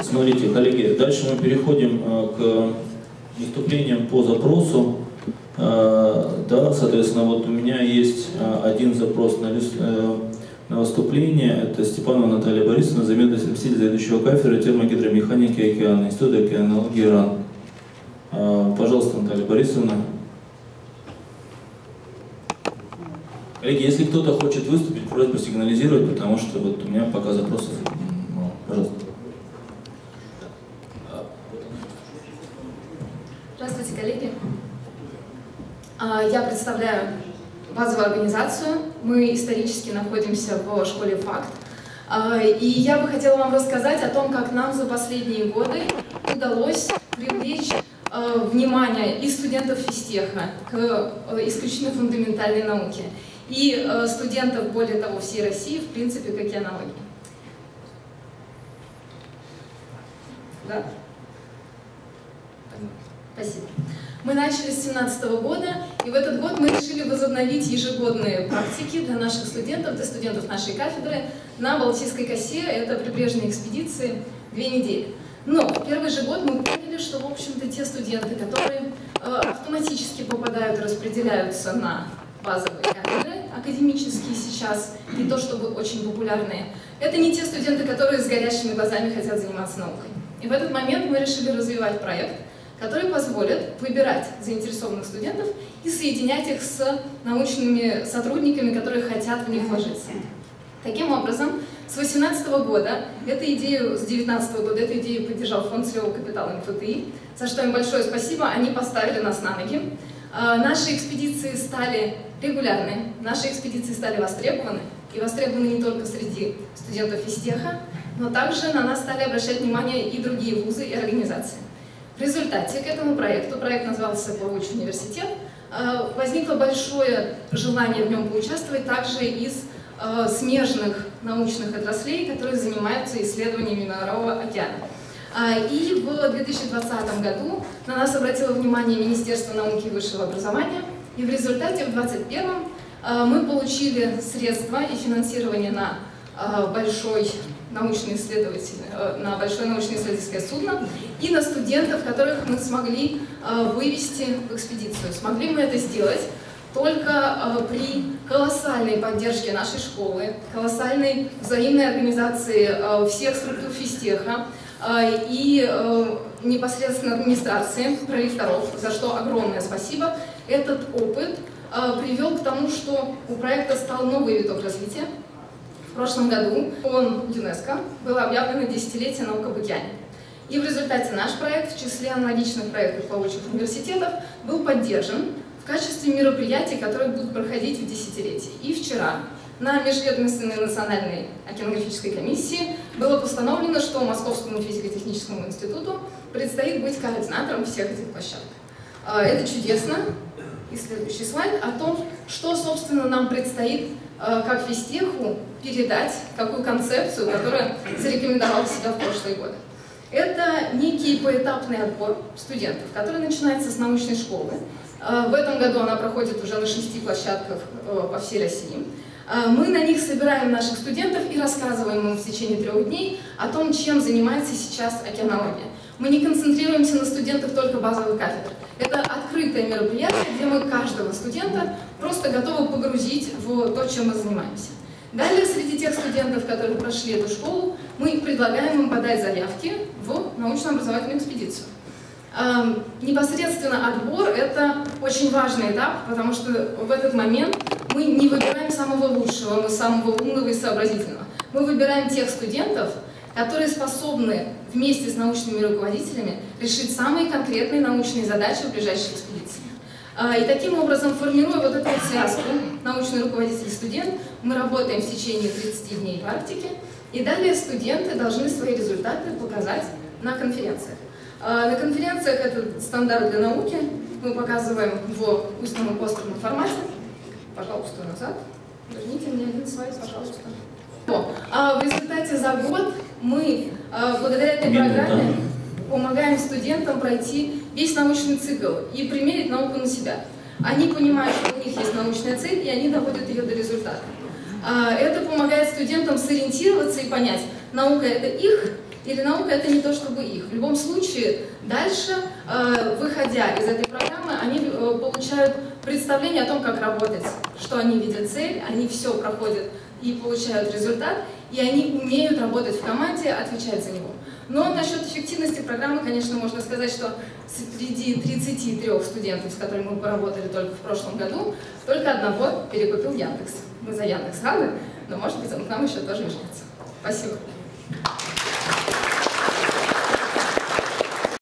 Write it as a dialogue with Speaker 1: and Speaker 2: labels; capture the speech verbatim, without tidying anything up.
Speaker 1: Смотрите, коллеги, дальше мы переходим к выступлениям по запросу. Да, соответственно, вот у меня есть один запрос на, на выступление. Это Степанова Наталья Борисовна, заместитель заместитель заведующего кафедры термогидромеханики океана, Института океанологии РАН. Пожалуйста, Наталья Борисовна. Коллеги, если кто-то хочет выступить, просьба сигнализировать, потому что вот у меня пока запросов мало. Пожалуйста.
Speaker 2: Здравствуйте, коллеги. Я представляю базовую организацию. Мы исторически находимся в школе «Факт». И я бы хотела вам рассказать о том, как нам за последние годы удалось привлечь внимание и студентов физтеха к исключительно фундаментальной науке, и студентов, более того, всей России, в принципе, к океанологии. Да? Спасибо. Мы начали с две тысячи семнадцатого года, и в этот год мы решили возобновить ежегодные практики для наших студентов, для студентов нашей кафедры на Балтийской косе. Это прибрежные экспедиции, две недели. Но в первый же год мы поняли, что, в общем-то, те студенты, которые э, автоматически попадают и распределяются на базовые кафедры, академические сейчас, не то чтобы очень популярные, это не те студенты, которые с горящими глазами хотят заниматься наукой. И в этот момент мы решили развивать проект, который позволит выбирать заинтересованных студентов и соединять их с научными сотрудниками, которые хотят в них вложиться. Таким образом, с две тысячи восемнадцатого года, эту идею, с две тысячи девятнадцатого года эту идею поддержал фонд целевого капитала эн эф тэ и, за что им большое спасибо, они поставили нас на ноги. Наши экспедиции стали регулярны, наши экспедиции стали востребованы, и востребованы не только среди студентов физтеха, но также на нас стали обращать внимание и другие вузы и организации. В результате к этому проекту, проект назывался «Плавучий университет», возникло большое желание в нем поучаствовать также из смежных научных отраслей, которые занимаются исследованиями Мирового океана. И в две тысячи двадцатом году на нас обратило внимание Министерство науки и высшего образования, и в результате в две тысячи двадцать первом мы получили средства и финансирование на большой научно-исследовательский, на большое научно-исследовательское судно и на студентов, которых мы смогли вывести в экспедицию. Смогли мы это сделать только при колоссальной поддержке нашей школы, колоссальной взаимной организации всех структур физтеха и непосредственно администрации, проректоров, за что огромное спасибо. Этот опыт привел к тому, что у проекта стал новый виток развития. В прошлом году фонд ЮНЕСКО было объявлено десятилетие наук об океане. И в результате наш проект в числе аналогичных проектов плавучих университетов был поддержан в качестве мероприятий, которые будут проходить в десятилетии. И вчера на Межведомственной национальной океанографической комиссии было постановлено, что Московскому физико-техническому институту предстоит быть координатором всех этих площадок. Это чудесно. И следующий слайд о том, что, собственно, нам предстоит как физтеху передать, какую концепцию, которая зарекомендовала себя в прошлые годы. Это некий поэтапный отбор студентов, который начинается с научной школы. В этом году она проходит уже на шести площадках по всей России. Мы на них собираем наших студентов и рассказываем им в течение трех дней о том, чем занимается сейчас океанология. Мы не концентрируемся на студентах только базовых кафедр. Это открытое мероприятие, где мы каждого студента просто готовы погрузить в то, чем мы занимаемся. Далее, среди тех студентов, которые прошли эту школу, мы предлагаем им подать заявки в научно-образовательную экспедицию. Эм, непосредственно отбор – это очень важный этап, потому что в этот момент мы не выбираем самого лучшего, мы самого умного и сообразительного. Мы выбираем тех студентов, которые способны вместе с научными руководителями решить самые конкретные научные задачи в ближайшей экспедиции. И таким образом, формируя вот эту вот связку научный руководитель и студент, мы работаем в течение тридцати дней практики, и далее студенты должны свои результаты показать на конференциях. На конференциях это стандарт для науки, мы показываем в устном и постерном формате. Пожалуйста, назад. Верните мне один слайд, пожалуйста. А в результате за год мы, благодаря этой программе, помогаем студентам пройти весь научный цикл и примерить науку на себя. Они понимают, что у них есть научная цель, и они доводят ее до результата. Это помогает студентам сориентироваться и понять, наука — это их или наука это не то чтобы их. В любом случае, дальше, выходя из этой программы, они получают представление о том, как работать, что они видят цель, они все проходят и получают результат, и они умеют работать в команде, отвечать за него. Но насчет эффективности программы, конечно, можно сказать, что среди тридцати трёх студентов, с которыми мы поработали только в прошлом году, только одного перекупил Яндекс. Мы за Яндекс рады, но, может быть, он к нам еще тоже вернется. Спасибо.